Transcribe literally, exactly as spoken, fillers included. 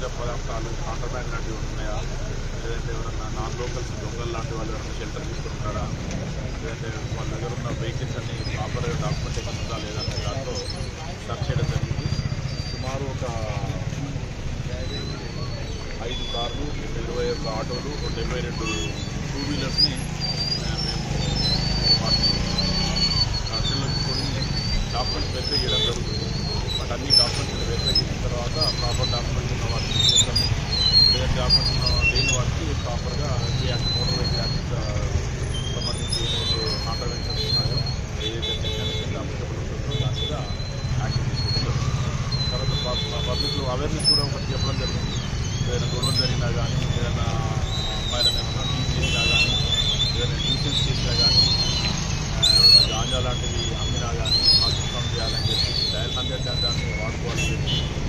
నిషేధిత పదార్థాలు కాంట్రాబ్యాండ్ లాంటివి ఉన్నాయా, లేదంటే ఎవరన్నా నాన్ లోకల్స్ దొంగలు లాంటి వాళ్ళు ఎవరైనా షెల్టర్ తీసుకుంటున్నారా, లేదంటే వాళ్ళ దగ్గర ఉన్న వెహికల్స్ అన్ని ప్రాపర్గా డాక్యుమెంటేషన్ ఉందా లేదంటే దాంట్లో సర్చ్ చేయడం జరిగింది. సుమారు ఒక ఐదు కార్లు, ఇరవై ఒక్క ఆటోలు, డెబ్బై రెండు టూ వీలర్స్ని మేము వాటిని కస్టడీలో తీసుకొని డాక్యుమెంట్స్ వెరిఫై చేయడం జరుగుతుంది. బట్ అన్ని డాక్యుమెంట్స్ వెరిఫై చేసిన తర్వాత ప్రాపర్ డాక్యుమెంట్స్ ఉన్న వాటిని చేస్తాము. లేదంటే డాక్యుమెంట్స్ లేని వాటికి ప్రాపర్గా యాక్ట్ మోటార్ వెహికల్ యాక్ట్ సంబంధించి ఏదైతే కాంట్రావెన్షన్స్ ఉన్నాయో, ఏదైతే సెక్షన్ కింద అప్లికబుల్ ఉంటుందో దాని మీద యాక్షన్ తీసుకుంటాం. తర్వాత పబ్లిక్లో అవేర్నెస్ కూడా ఒకటి చెప్పడం జరిగింది. ఏదైనా గొడవలు జరిగినా కానీ, ఏదైనా అమ్మాయిలను ఏమైనా టీచ్ చేసినా కానీ, ఏదైనా న్యూసెన్స్ చేసినా కానీ, ఏదైనా గాంజా లాంటివి అమ్మినా కానీ మాకు ఇన్ఫార్మ్ చేయాలని చెప్పి డయల్ హండ్రెడ్ దాన్ని వాడుకోవాలని చెప్పి